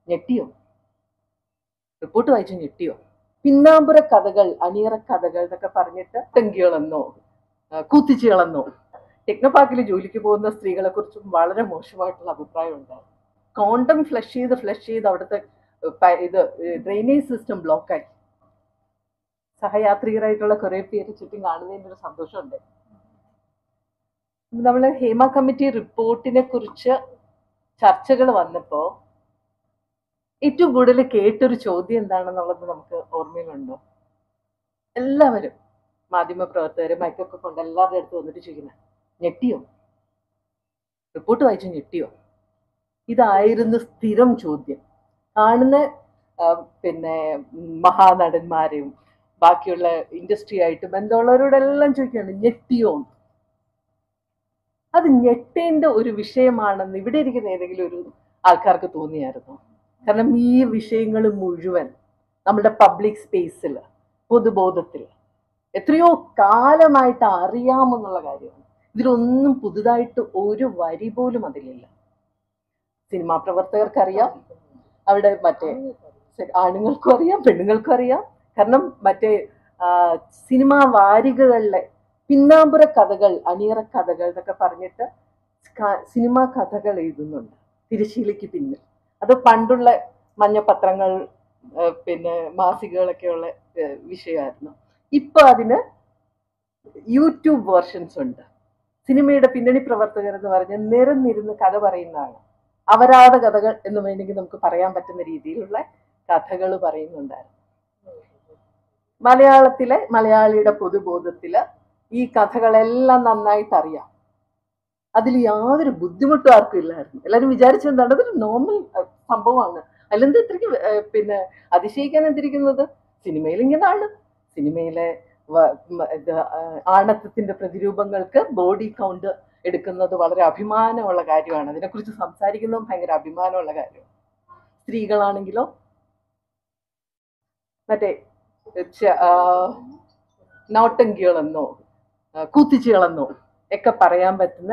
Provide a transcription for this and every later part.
ഞെട്ടിയോ? Report വായിച്ചു ഞെട്ടിയോ? പിന്നാമ്പുര കഥകൾ, അണിയറ കഥകൾ എന്നൊക്കെ പറഞ്ഞിട്ട് തെങ്കികളെന്നോ കൂത്തിച്ചികളെന്നോ ടെക്നോപാർക്കിൽ ജോലിക്ക് പോകുന്ന സ്ത്രീകളെ കുറിച്ചും വളരെ മോശമായിട്ടുള്ള അഭിപ്രായം ഉണ്ടായിരുന്നു. കോണ്ടം ഫ്ലഷ് ചെയ്ത് അവിടുത്തെ ഇത് ഡ്രെയിനേജ് സിസ്റ്റം ബ്ലോക്കായി. സഹയാത്രികരായിട്ടുള്ള കുറെ പേര് ചുറ്റും കാണുന്നതിൻ്റെ ഒരു സന്തോഷമുണ്ട്. നമ്മൾ ഹേമ കമ്മിറ്റി റിപ്പോർട്ടിനെ കുറിച്ച് ചർച്ചകൾ വന്നപ്പോൾ ഏറ്റവും കൂടുതൽ കേട്ടൊരു ചോദ്യം എന്താണെന്നുള്ളത് നമുക്ക് ഓർമ്മയിലുണ്ടോ? എല്ലാവരും മാധ്യമ പ്രവർത്തകർ മൈക്കൊക്കെ കൊണ്ട് എല്ലാവരുടെ അടുത്ത് വന്നിട്ട് ചോദിക്കുന്നത്, ഞെട്ടിയോ? റിപ്പോർട്ട് വായിച്ചു ഞെട്ടിയോ? ഇതായിരുന്നു സ്ഥിരം ചോദ്യം. കാണുന്ന പിന്നെ മഹാനടന്മാരെയും ബാക്കിയുള്ള ഇൻഡസ്ട്രി ആയിട്ട് ബന്ധമുള്ളവരോടെല്ലാം ചോദിക്കുകയാണ്, ഞെട്ടിയോ? അത് ഞെട്ടേണ്ട ഒരു വിഷയമാണെന്ന് ഇവിടെ ഇരിക്കുന്ന ഏതെങ്കിലും ഒരു ആൾക്കാർക്ക് തോന്നിയായിരുന്നു? കാരണം ഈ വിഷയങ്ങൾ മുഴുവൻ നമ്മുടെ പബ്ലിക് സ്പേസിൽ, പൊതുബോധത്തിൽ എത്രയോ കാലമായിട്ട് അറിയാമെന്നുള്ള കാര്യമാണ്. ഇതിലൊന്നും പുതുതായിട്ട് ഒരു വരി പോലും അതിലില്ല. സിനിമാ പ്രവർത്തകർക്കറിയാം, അവിടെ മറ്റേ ആണുങ്ങൾക്കും അറിയാം, പെണ്ണുങ്ങൾക്കും അറിയാം. കാരണം മറ്റേ സിനിമാ വാരികകളിലെ പിന്നാമ്പുര കഥകൾ, അണിയറ കഥകൾ എന്നൊക്കെ പറഞ്ഞിട്ട് സിനിമാ കഥകൾ എഴുതുന്നുണ്ട് തിരശ്ശീലയ്ക്ക് പിന്നിൽ. അത് പണ്ടുള്ള മഞ്ഞപത്രങ്ങൾ, പിന്നെ മാസികകളൊക്കെയുള്ള വിഷയമായിരുന്നു. ഇപ്പൊ അതിന് യൂട്യൂബ് വേർഷൻസ് ഉണ്ട്. സിനിമയുടെ പിന്നണി പ്രവർത്തകർ എന്ന് പറഞ്ഞ് നിരന്നിരുന്ന് കഥ പറയുന്നതാണ്. അപരാധ കഥകൾ എന്ന് വേണമെങ്കിൽ നമുക്ക് പറയാൻ പറ്റുന്ന രീതിയിലുള്ള കഥകൾ പറയുന്നുണ്ടായിരുന്നു. മലയാളിയുടെ പൊതുബോധത്തില് ഈ കഥകളെല്ലാം നന്നായിട്ട് അറിയാം. അതിൽ യാതൊരു ബുദ്ധിമുട്ടും ആർക്കും ഇല്ലായിരുന്നു. എല്ലാവരും വിചാരിച്ചെന്താണ്, അതൊരു നോർമൽ സംഭവമാണ്, അതിലെന്ത് ഇത്രയ്ക്ക് പിന്നെ അതിശയിക്കാൻ എന്തിരിക്കുന്നത്? സിനിമയിൽ ഇങ്ങനെയാണ്. സിനിമയിലെ ആണത്വത്തിന്റെ പ്രതിരൂപങ്ങൾക്ക് ബോഡി കൗണ്ട് എടുക്കുന്നത് വളരെ അഭിമാനമുള്ള കാര്യമാണ്. അതിനെക്കുറിച്ച് സംസാരിക്കുന്നതും ഭയങ്കര അഭിമാനമുള്ള കാര്യമാണ്. സ്ത്രീകളാണെങ്കിലോ മറ്റേ നോട്ടങ്കികളെന്നോ കൂത്തിച്ചികളെന്നോ ഒക്കെ പറയാൻ പറ്റുന്ന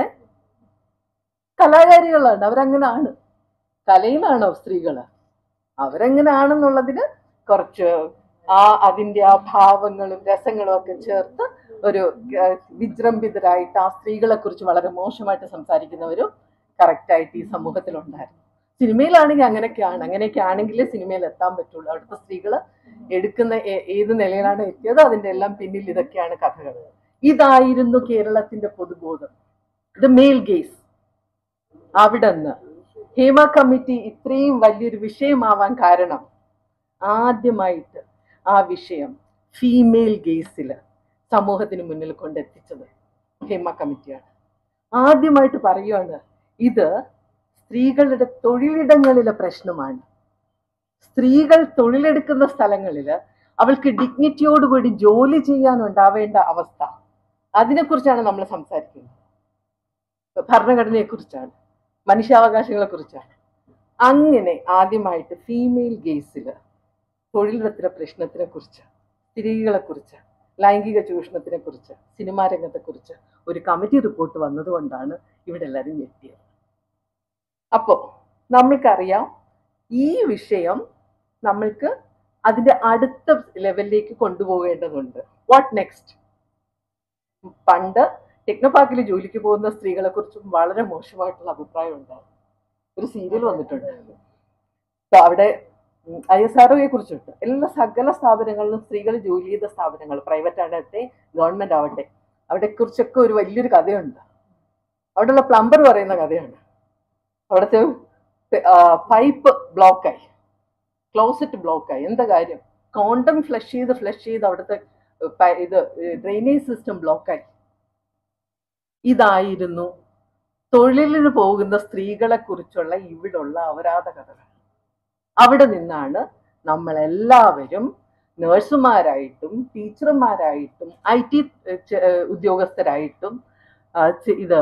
കലാകാരികളാണ്. അവരങ്ങനെയാണ്. കലയിലാണോ സ്ത്രീകള്? അവരെങ്ങനെയാണെന്നുള്ളതിന് കുറച്ച് അതിൻ്റെ ആ ഭാവങ്ങളും രസങ്ങളും ഒക്കെ ചേർത്ത് ഒരു വിജൃംഭിതരായിട്ട് ആ സ്ത്രീകളെ കുറിച്ച് വളരെ മോശമായിട്ട് സംസാരിക്കുന്നവരും കറക്റ്റായിട്ട് ഈ സമൂഹത്തിലുണ്ടായിരുന്നു. സിനിമയിലാണെങ്കിൽ അങ്ങനെയൊക്കെ ആണെങ്കിൽ സിനിമയിൽ എത്താൻ പറ്റുള്ളൂ. അവിടുത്തെ സ്ത്രീകൾ എടുക്കുന്ന ഏത് നിലയിലാണ് എത്തിയത് അതിൻ്റെ എല്ലാം പിന്നിൽ ഇതൊക്കെയാണ് കഥകൾ. ഇതായിരുന്നു കേരളത്തിന്റെ പൊതുബോധം. The mail guys. അവിടെ നിന്ന് ഹേമ കമ്മിറ്റി ഇത്രയും വലിയൊരു വിഷയമാവാൻ കാരണം ആദ്യമായിട്ട് ആ വിഷയം ഫീമെയിൽ ഗേസിൽ സമൂഹത്തിന് മുന്നിൽ കൊണ്ടെത്തിച്ചത് ഹേമ കമ്മിറ്റിയാണ്. ആദ്യമായിട്ട് പറയുകയാണ്, ഇത് സ്ത്രീകളുടെ തൊഴിലിടങ്ങളിലെ പ്രശ്നമാണ്. സ്ത്രീകൾ തൊഴിലെടുക്കുന്ന സ്ഥലങ്ങളിൽ അവൾക്ക് ഡിഗ്നിറ്റിയോടുകൂടി ജോലി ചെയ്യാനുണ്ടാവേണ്ട അവസ്ഥ, അതിനെക്കുറിച്ചാണ് നമ്മൾ സംസാരിക്കുന്നത്. ഭരണഘടനയെക്കുറിച്ചാണ്, മനുഷ്യാവകാശങ്ങളെ കുറിച്ചാണ്. അങ്ങനെ ആദ്യമായിട്ട് ഫീമെയിൽ ഗേസിൽ തൊഴിലിടത്തിലെ പ്രശ്നത്തിനെ കുറിച്ച്, സ്ത്രീകളെ കുറിച്ച്, ലൈംഗിക ചൂഷണത്തിനെ കുറിച്ച്, സിനിമാ രംഗത്തെക്കുറിച്ച് ഒരു കമ്മിറ്റി റിപ്പോർട്ട് വന്നതുകൊണ്ടാണ് ഇവിടെ എല്ലാവരും ഞെട്ടിയത്. അപ്പോൾ നമ്മൾക്കറിയാം ഈ വിഷയം നമ്മൾക്ക് അതിൻ്റെ അടുത്ത ലെവലിലേക്ക് കൊണ്ടുപോകേണ്ടതുണ്ട്. What next? പണ്ട് ടെക്നോപാർക്കിൽ ജോലിക്ക് പോകുന്ന സ്ത്രീകളെ കുറിച്ചും വളരെ മോശമായിട്ടുള്ള അഭിപ്രായം ഉണ്ടായിരുന്നു. ഒരു സീരിയൽ വന്നിട്ടുണ്ട്. അവിടെ ISROയെ കുറിച്ചിട്ട് എല്ലാ സകല സ്ഥാപനങ്ങളിലും സ്ത്രീകൾ ജോലി ചെയ്ത സ്ഥാപനങ്ങൾ, പ്രൈവറ്റ് ആകട്ടെ ഗവൺമെന്റ് ആവട്ടെ, അവിടെ കുറിച്ചൊക്കെ ഒരു വലിയൊരു കഥയുണ്ട്. അവിടെയുള്ള പ്ലംബർ പറയുന്ന കഥയാണ്. അവിടുത്തെ പൈപ്പ് ബ്ലോക്കായി, ക്ലോസറ്റ് ബ്ലോക്കായി. എന്താ കാര്യം? കോണ്ടം ഫ്ലഷ് ചെയ്ത് അവിടുത്തെ ഇത് ഡ്രെയിനേജ് സിസ്റ്റം ബ്ലോക്കായി. ഇതായിരുന്നു തൊഴിലിന് പോകുന്ന സ്ത്രീകളെ കുറിച്ചുള്ള ഇവിടുള്ള അപരാധ കഥകൾ. അവിടെ നിന്നാണ് നമ്മളെല്ലാവരും നഴ്സുമാരായിട്ടും ടീച്ചർമാരായിട്ടും IT ഉദ്യോഗസ്ഥരായിട്ടും ഇത്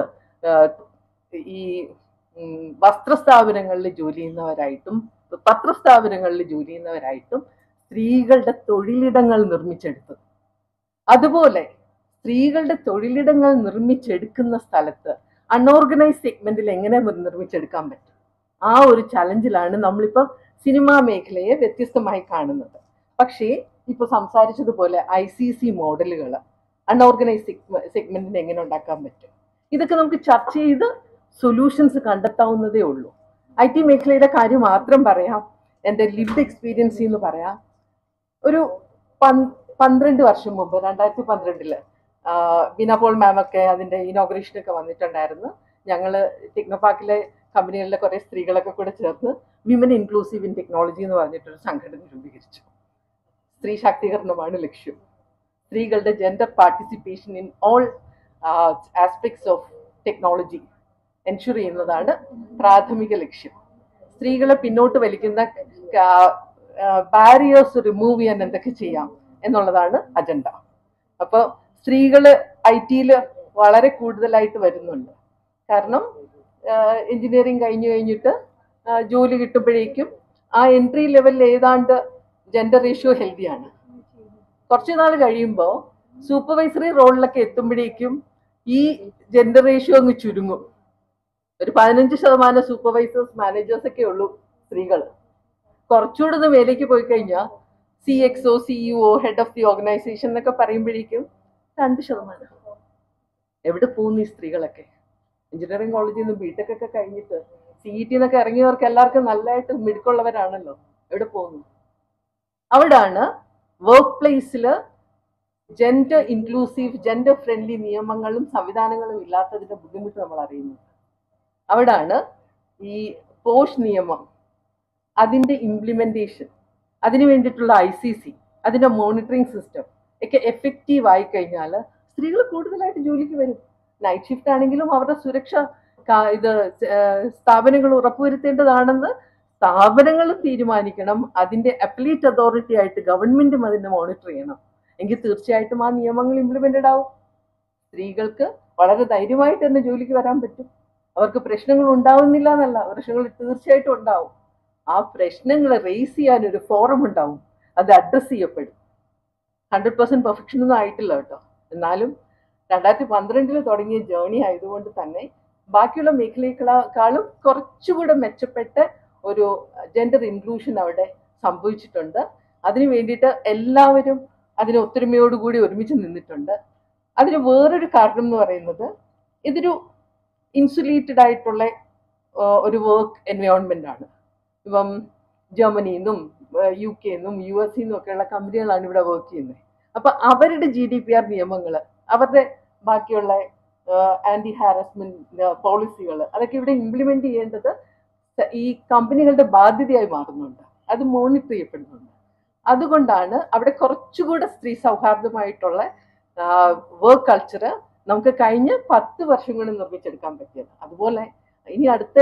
ഈ വസ്ത്രസ്ഥാപനങ്ങളിൽ ജോലി ചെയ്യുന്നവരായിട്ടും പത്രസ്ഥാപനങ്ങളിൽ ജോലി ചെയ്യുന്നവരായിട്ടും സ്ത്രീകളുടെ തൊഴിലിടങ്ങൾ നിർമ്മിച്ചെടുത്തത്. അതുപോലെ സ്ത്രീകളുടെ തൊഴിലിടങ്ങൾ നിർമ്മിച്ചെടുക്കുന്ന സ്ഥലത്ത് അൺഓർഗനൈസ് സെഗ്മെന്റിൽ എങ്ങനെ നിർമ്മിച്ചെടുക്കാൻ പറ്റും? ആ ഒരു ചലഞ്ചിലാണ് നമ്മളിപ്പം സിനിമാ മേഖലയെ വ്യത്യസ്തമായി കാണുന്നത്. പക്ഷേ ഇപ്പൊ സംസാരിച്ചതുപോലെ ICC മോഡലുകൾ അൺഓർഗനൈസ് സെഗ്മെന്റിന് എങ്ങനെ ഉണ്ടാക്കാൻ പറ്റും, ഇതൊക്കെ നമുക്ക് ചർച്ച ചെയ്ത് സൊല്യൂഷൻസ് കണ്ടെത്താവുന്നതേ ഉള്ളൂ. IT മേഖലയുടെ കാര്യം മാത്രം പറയാം, എൻ്റെ ലിവ്ഡ് എക്സ്പീരിയൻസ് എന്ന് പറയാം. ഒരു 12 വർഷം മുമ്പ് 2012 ബീന പോൾ മാം ഒക്കെ അതിൻ്റെ ഇനോഗ്രേഷനൊക്കെ വന്നിട്ടുണ്ടായിരുന്നു. ഞങ്ങൾ ടെക്നോപാർക്കിലെ കമ്പനികളിലെ കുറേ സ്ത്രീകളൊക്കെ കൂടെ ചേർന്ന് വിമൻ ഇൻക്ലൂസീവ് ഇൻ ടെക്നോളജി എന്ന് പറഞ്ഞിട്ടൊരു സംഘടന രൂപീകരിച്ചു. സ്ത്രീ ശാക്തീകരണമാണ് ലക്ഷ്യം. സ്ത്രീകളുടെ gender participation in all aspects of technology ensure ചെയ്യുന്നതാണ് പ്രാഥമിക ലക്ഷ്യം. സ്ത്രീകളെ പിന്നോട്ട് വലിക്കുന്ന ബാരിയേഴ്സ് റിമൂവ് ചെയ്യാൻ എന്തൊക്കെ ചെയ്യാം എന്നുള്ളതാണ് അജണ്ട. അപ്പോൾ സ്ത്രീകൾ IT-യിൽ വളരെ കൂടുതലായിട്ട് വരുന്നുണ്ട്. കാരണം എഞ്ചിനീയറിംഗ് കഴിഞ്ഞിട്ട് ജോലി കിട്ടുമ്പോഴേക്കും ആ എൻട്രി ലെവലിൽ ഏതാണ്ട് ജെൻഡർ റേഷ്യോ ഹെൽത്തിയാണ്. കുറച്ചു നാൾ കഴിയുമ്പോൾ സൂപ്പർവൈസറി റോളിലൊക്കെ എത്തുമ്പോഴേക്കും ഈ ജെൻഡർ റേഷ്യോ അങ്ങ് ചുരുങ്ങും. ഒരു 15% സൂപ്പർവൈസേഴ്സ് മാനേജേഴ്സ് ഒക്കെ ഉള്ളൂ സ്ത്രീകൾ. കുറച്ചുകൂടെ ഒന്ന് മേലേക്ക് പോയി കഴിഞ്ഞാൽ CXO CEO head of the organisation എന്നൊക്കെ പറയുമ്പോഴേക്കും 2%. എവിടെ പോകുന്നു ഈ സ്ത്രീകളൊക്കെ? എഞ്ചിനീയറിംഗ് കോളേജിൽ നിന്ന് BTech ഒക്കെ കഴിഞ്ഞിട്ട് CET എന്നൊക്കെ ഇറങ്ങിയവർക്ക് എല്ലാവർക്കും നല്ലതായിട്ട് മിടുക്കുള്ളവരാണല്ലോ. എവിടെ പോകുന്നു? അവിടാണ് വർക്ക് പ്ലേസിൽ ജെൻഡർ ഇൻക്ലൂസീവ് ജെൻഡർ ഫ്രണ്ട്ലി നിയമങ്ങളും സംവിധാനങ്ങളും ഇല്ലാത്തതിന്റെ ബുദ്ധിമുട്ട് നമ്മൾ അറിയുന്നത്. അവിടാണ് ഈ പോഷ് നിയമം, അതിൻ്റെ ഇംപ്ലിമെന്റേഷൻ, അതിന് വേണ്ടിയിട്ടുള്ള ICC, അതിൻ്റെ മോണിറ്ററിംഗ് സിസ്റ്റം ഒക്കെ എഫക്റ്റീവ് ആയി കഴിഞ്ഞാൽ സ്ത്രീകൾ കൂടുതലായിട്ട് ജോലിക്ക് വരും. നൈറ്റ് ഷിഫ്റ്റ് ആണെങ്കിലും അവരുടെ സുരക്ഷ ഇത് സ്ഥാപനങ്ങൾ ഉറപ്പുവരുത്തേണ്ടതാണെന്ന് സ്ഥാപനങ്ങൾ തീരുമാനിക്കണം. അതിൻ്റെ അപ്പലീറ്റ് അതോറിറ്റി ആയിട്ട് ഗവൺമെന്റും അതിനെ മോണിറ്റർ ചെയ്യണം. എങ്കിൽ തീർച്ചയായിട്ടും ആ നിയമങ്ങൾ ഇംപ്ലിമെന്റഡ് ആവും. സ്ത്രീകൾക്ക് വളരെ ധൈര്യമായിട്ട് തന്നെ ജോലിക്ക് വരാൻ പറ്റും. അവർക്ക് പ്രശ്നങ്ങൾ ഉണ്ടാവുന്നില്ല എന്നല്ല, പ്രശ്നങ്ങൾ തീർച്ചയായിട്ടും ഉണ്ടാവും. ആ പ്രശ്നങ്ങൾ റേസ് ചെയ്യാൻ ഒരു ഫോറം ഉണ്ടാവും, അത് അഡ്രസ് ചെയ്യപ്പെടും. 100% പെർഫെക്ഷൻ ഒന്നും ആയിട്ടില്ല കേട്ടോ. എന്നാലും 2012 തുടങ്ങിയ ജേർണി ആയതുകൊണ്ട് തന്നെ ബാക്കിയുള്ള മേഖലയെക്കാളും കുറച്ചുകൂടെ മെച്ചപ്പെട്ട ഒരു ജെൻഡർ ഇൻക്ലൂഷൻ അവിടെ സംഭവിച്ചിട്ടുണ്ട്. അതിനു വേണ്ടിയിട്ട് എല്ലാവരും അതിന് ഒത്തൊരുമയോടുകൂടി ഒരുമിച്ച് നിന്നിട്ടുണ്ട്. അതിന് വേറൊരു കാരണം എന്ന് പറയുന്നത് ഇതൊരു ഇൻസുലേറ്റഡ് ആയിട്ടുള്ള ഒരു വർക്ക് എൻവയോൺമെന്റ് ആണ്. ഇപ്പം ജർമ്മനിയിൽ നിന്നും UK നിന്നും US നിന്നും ഒക്കെയുള്ള കമ്പനികളാണ് ഇവിടെ വർക്ക് ചെയ്യുന്നത്. അപ്പൊ അവരുടെ GDPR നിയമങ്ങൾ, അവരുടെ ബാക്കിയുള്ള ആന്റി ഹാരസ്മെന്റ് പോളിസികൾ, അതൊക്കെ ഇവിടെ ഇംപ്ലിമെന്റ് ചെയ്യേണ്ടത് ഈ കമ്പനികളുടെ ബാധ്യതയായി മാറുന്നുണ്ട്. അത് മോണിറ്റർ ചെയ്യപ്പെടുന്നുണ്ട്. അതുകൊണ്ടാണ് അവിടെ കുറച്ചുകൂടെ സ്ത്രീ സൗഹാർദ്ദമായിട്ടുള്ള വർക്ക് കൾച്ചർ നമുക്ക് കഴിഞ്ഞ 10 വർഷം കൊണ്ട് നിർമ്മിച്ചെടുക്കാൻ പറ്റിയത്. അതുപോലെ ഇനി അടുത്ത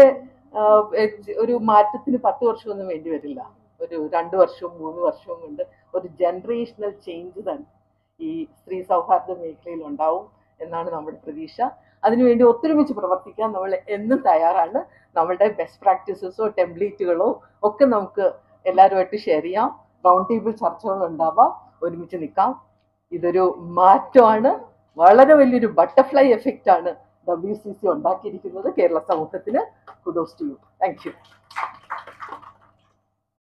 ഒരു മാറ്റത്തിന് 10 വർഷമൊന്നും വേണ്ടി വരില്ല. ഒരു 2 വർഷവും 3 വർഷവും കൊണ്ട് ഒരു ജനറേഷണൽ ചേഞ്ച് തന്നെ ഈ സ്ത്രീ സൗഹാർദ്ദ മേഖലയിൽ ഉണ്ടാവും എന്നാണ് നമ്മുടെ പ്രതീക്ഷ. അതിനുവേണ്ടി ഒത്തൊരുമിച്ച് പ്രവർത്തിക്കാൻ നമ്മൾ എന്നും തയ്യാറാണ്. നമ്മളുടെ ബെസ്റ്റ് പ്രാക്ടീസസോ ടെംപ്ലേറ്റുകളോ ഒക്കെ നമുക്ക് എല്ലാവരുമായിട്ട് ഷെയർ ചെയ്യാം. റൗണ്ട് ടേബിൾ ചർച്ചകൾ ഉണ്ടാവാം, ഒരുമിച്ച് നിൽക്കാം. ഇതൊരു മാറ്റമാണ്, വളരെ വലിയൊരു ബട്ടർഫ്ലൈ എഫക്റ്റ് ആണ് WCC ഉണ്ടാക്കിയിരിക്കുന്നത് കേരള സമൂഹത്തിന്. Kudos to you. Thank U.